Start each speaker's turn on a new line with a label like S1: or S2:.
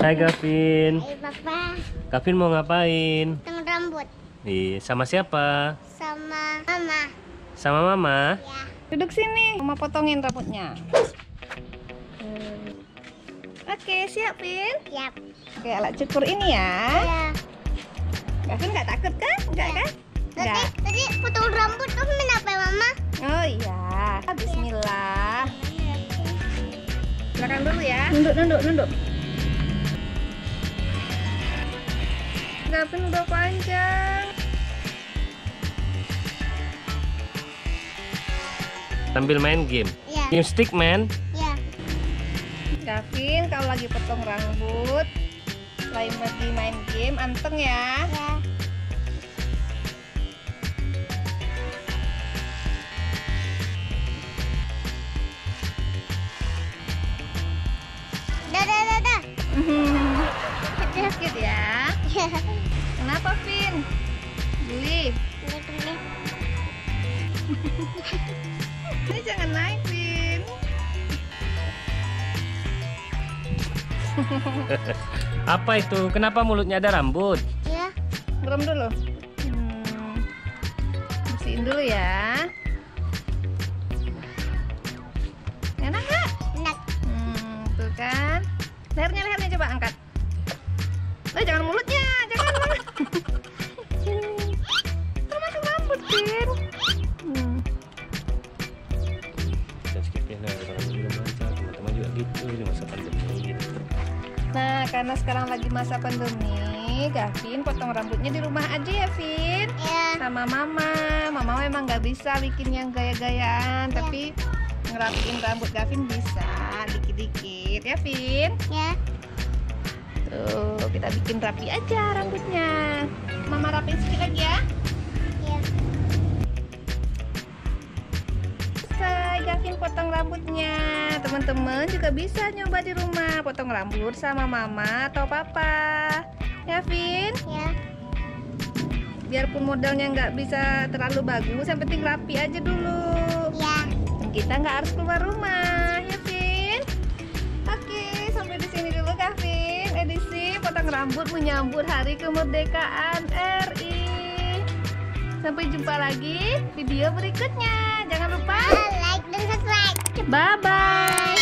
S1: Hai Gavin.
S2: Hai Papa.
S1: Gavin mau ngapain?
S2: Potong rambut.
S1: Sama siapa?
S2: Sama Mama.
S1: Sama Mama?
S2: Ya.
S3: Duduk sini, Mama potongin rambutnya. Oke, siap, Vin?
S2: Siap.
S3: Oke, alat cukur ini ya.
S2: Ya.
S3: Gavin nggak takut kan? Enggak kan? Enggak.
S2: Tadi potong rambut tuh kenapa Mama?
S3: Oh iya. Bismillah. Silakan dulu ya. Nunduk. Gavin udah panjang.
S1: Sambil main game.
S2: Ya.
S1: Game stick man.
S2: Ya.
S3: Gavin kalau lagi potong rambut, selain lagi main game, anteng ya.
S2: Ya. Dah.
S3: Sakit ya.
S2: Ya.
S3: Kenapa, Vin? Juli, ini jangan naik, Vin.
S1: Apa itu? Kenapa mulutnya ada rambut?
S2: Ya.
S3: Berem dulu. Bersihin dulu ya. Enak nggak?
S2: Enak.
S3: Tuh kan. Lehernya coba angkat. Jangan mulutnya, jangan. Termasuk rambut, Vin.
S1: Teman-teman juga gitu di masa pandemi.
S3: Nah, karena sekarang lagi masa pandemi, Gavin potong rambutnya di rumah aja ya, Vin.
S2: Ya.
S3: Sama Mama. Mama memang nggak bisa bikin yang gaya-gayaan, tapi ngerapiin rambut Gavin bisa dikit-dikit ya, Vin.
S2: Ya.
S3: Tuh, kita bikin rapi aja rambutnya. Mama rapiin sedikit lagi ya.
S2: Ya.
S3: Selesai Gavin potong rambutnya. Teman-teman juga bisa nyoba di rumah potong rambut sama Mama atau Papa. Ya, Vin?
S2: Ya.
S3: Biarpun modelnya nggak bisa terlalu bagus, yang penting rapi aja dulu.
S2: Ya.
S3: Dan kita nggak harus keluar rumah, ya, Vin? Oke, sampai di sini dulu, Gavin. Edisi potong rambut menyambut Hari Kemerdekaan RI. Sampai jumpa lagi video berikutnya. Jangan lupa
S2: Like dan subscribe.
S3: bye-bye.